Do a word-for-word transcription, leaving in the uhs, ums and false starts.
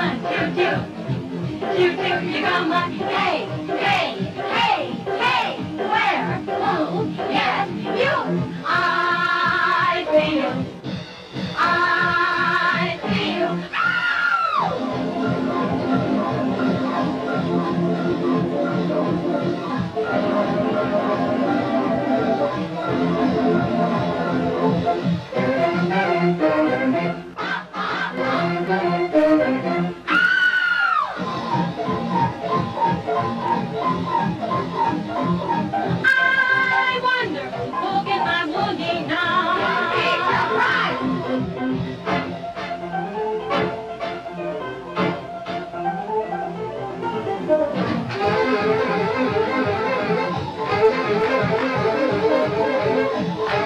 One, two, two. Two, two, you come on. Hey, hey, hey, hey. Where? Who? Yes, you. I see you. I see you. I wonder who'll get my boogie now. It's a surprise.